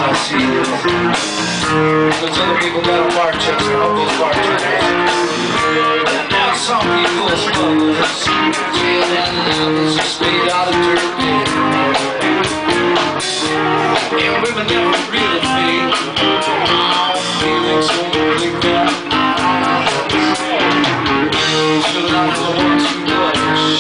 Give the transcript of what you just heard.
I see this. Those other people got a bar checks to help those bartenders. And now some people are smugglers. Jail and love is just made out of dirt. And women never really fade. Feelings only got still not the ones who blush.